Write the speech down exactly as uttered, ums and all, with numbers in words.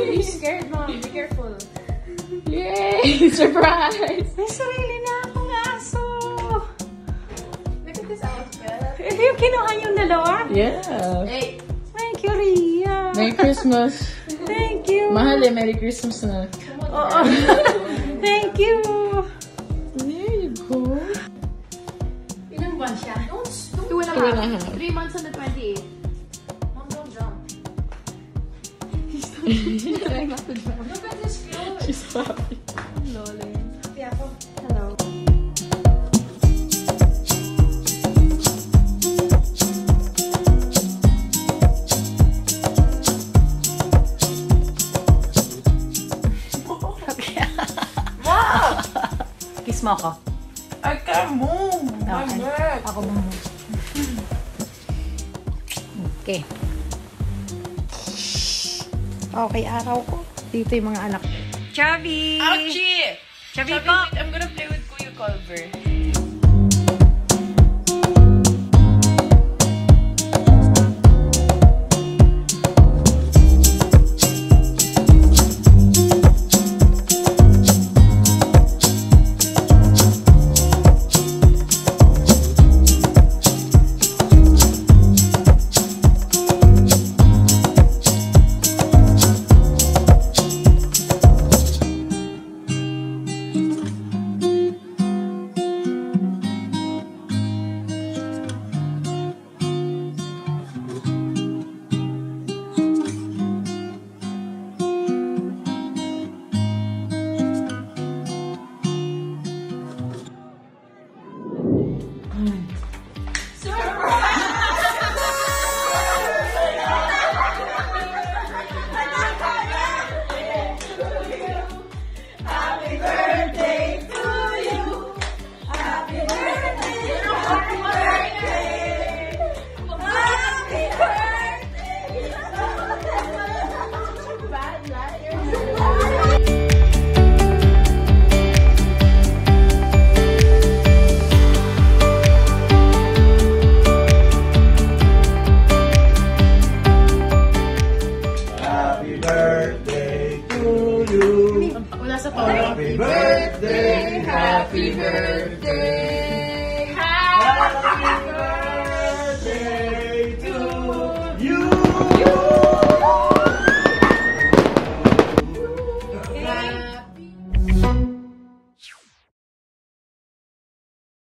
Be scared, Mom. Be careful. Yay! Surprise! May sarili na akong aso. Look at this outfit. Ito yung kinuha yung dalawa? Yeah. Hey. Thank you, Ria. Merry Christmas. Thank you. Mahal eh, Merry Christmas na. Oo. Thank you. There you go. Ilang buwan siya? Don't, don't. Two and a half. Three months on the twenty-eighth. Mom, don't jump. She's trying not to jump. Look at this cute. She's happy. Lolly. Yeah, po. Hello. Wow! Kiss mo ako. I can't move. My Okay. neck. Ako mo. Okay. Okay, araw ko. Dito yung mga anak. Chubby! Ouchie! Chubby Chubby, po! wait, I'm gonna play with Kuya Culver. Happy birthday, happy birthday, happy